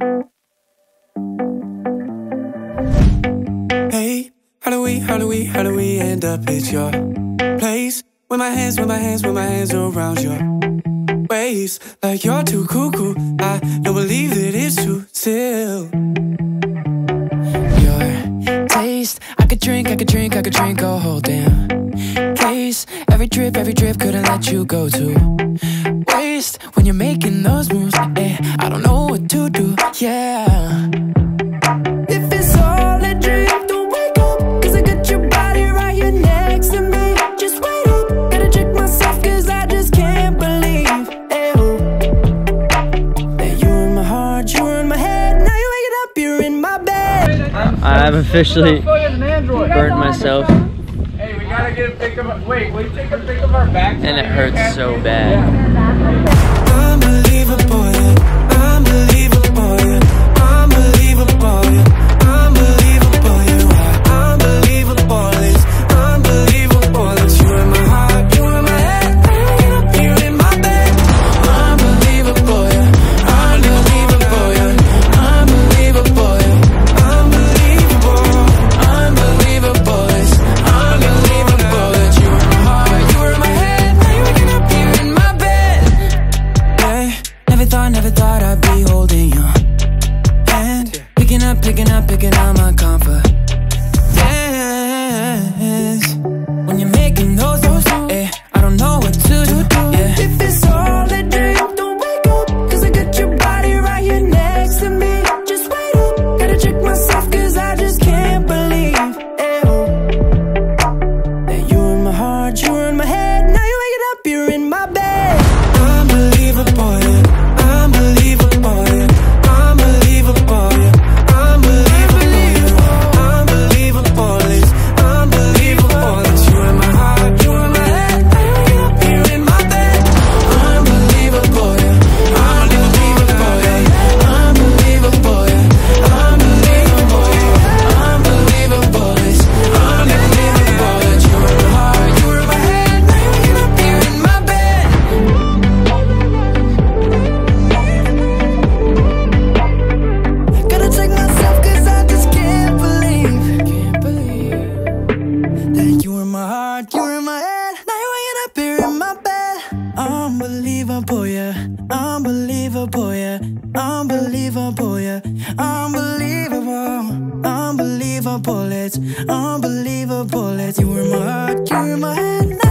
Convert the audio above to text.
Hey, how do we end up at your place? With my hands around your waist. Like you're too cuckoo, I don't believe that it's true still. Your taste, I could drink a whole damn case. Every drip couldn't let you go to waste. When you're making those moves, I don't know what to do, yeah. If it's all a dream, don't wake up, cause I got your body right here next to me. Just wait up, gotta check myself, cause I just can't believe that you're in my heart, you're in my head. Now you're waking up, you're in my bed. I've officially burnt myself. Hey, we gotta get a pic of. Wait, will you take a pic of our backs? And it hurts so bad. Unbelievable, yeah. Unbelievable, yeah. Unbelievable, yeah. Unbelievable, you are unbelievable. It's unbelievable that you in my heart, you in my head, you're in my bed. Unbelievable, yeah. Unbelievable, yeah. Unbelievable, yeah. Unbelievable, unbelievable. It's unbelievable that you in my heart, you're in my head, you're waking up here in my bed. Yeah, never thought I'd be holding your hand, picking up my confidence. When you're making those moves, I don't know what to do, yeah. If it's all a dream, don't wake up, cause I got your body right here next to me. Just wait up, gotta check myself, cause I just can't believe that you're in my heart, you're in my head. Now you're waking up, you're in my bed. Unbelievable, yeah. Unbelievable, yeah. Unbelievable, yeah. Unbelievable, it's unbelievable that you're in my heart, you're in my head, you're in my bed. Unbelievable, yeah. Unbelievable, yeah. Unbelievable, yeah. Unbelievable, yeah. Unbelievable, it's unbelievable that you're in my heart, you're in my head, you're in my bed. Gotta check myself, cause I just can't believe that you in my heart, you're in my head. Now you're waking up here in my bed. Unbelievable, yeah. Unbelievable, yeah. Unbelievable, yeah. Unbelievable, unbelievable. It's unbelievable that you in my heart, you're in my head.